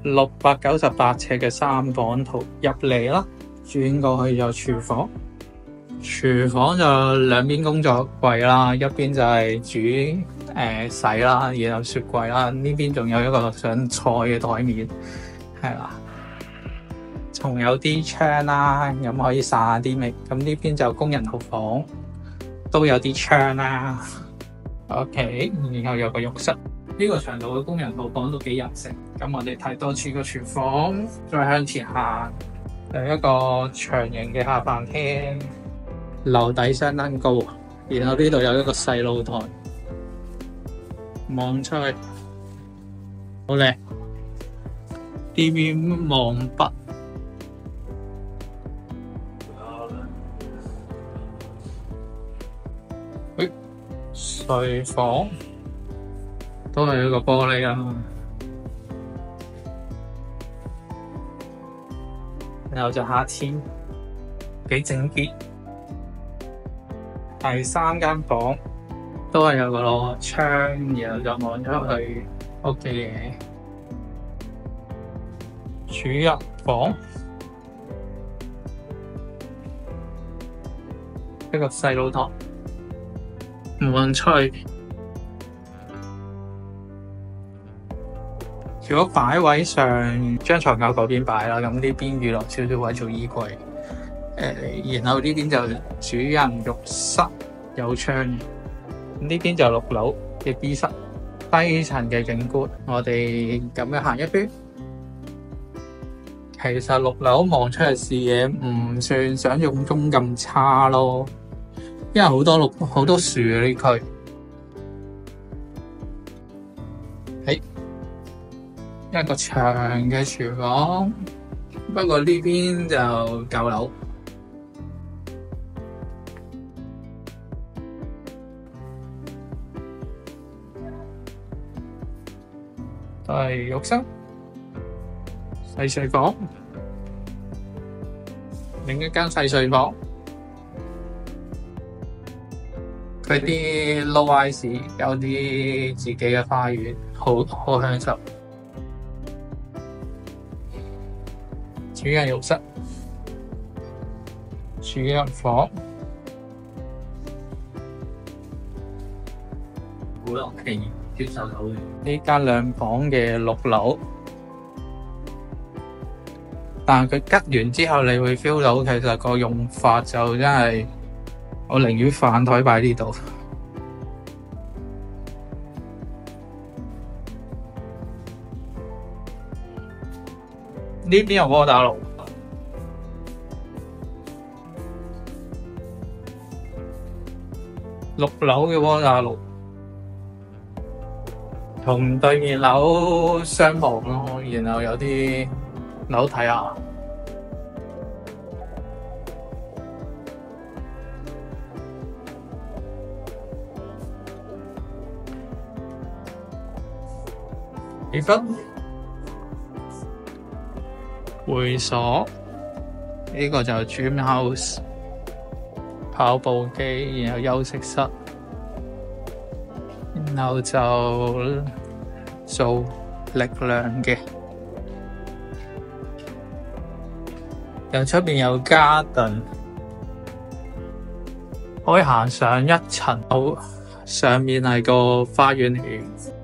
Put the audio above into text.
698尺嘅3房圖入嚟啦，轉過去就廚房。廚房就兩邊工作櫃啦，一邊就係煮洗啦，然後雪櫃啦，呢邊仲有一個上菜嘅台面，係啦，仲有啲窗啦，咁可以散下啲味。咁呢邊就工人套房，都有啲窗啦。OK， 然後有個浴室，呢個長度嘅工人套房都幾人性。咁我哋睇多次個廚房，再向前行，有一個長形嘅下飯廳。樓底相當高，然後呢度有一個細露台，望出去好靚。呢邊望北，睡房都係一個玻璃啦，然後就夏天幾整潔。第3間房都係有個窗，然後就望出去屋企嘅主人房，一個細露台，望出去。如果擺位上，張床靠嗰邊擺啦，咁呢邊預留少少位做衣櫃。然後呢邊就主人浴室有窗，呢邊就6樓嘅 B 室，低層嘅景觀。我哋咁樣行一圈，其實6樓望出去視野唔算想象中咁差咯，因為好多樹啊呢區。一個長嘅廚房，不過呢邊就9樓。都係浴室、細睡房，另一間細睡房。佢啲 low rise 有啲自己嘅花園，好享受。主人浴室、主人房，好落地。接受到嘅呢間2房嘅6樓，但係佢吉完之後，你會 feel 到其實個用法就真係，我寧願飯台擺呢度。呢邊有窩打爐，6樓嘅窩打爐。同對面樓相旁咯，然後有啲樓睇下。起身，會所呢個就 Gym House， 跑步機，然後休息室。然後就做力量嘅，由出邊有garden，可以行上1層，上面係個花園嚟。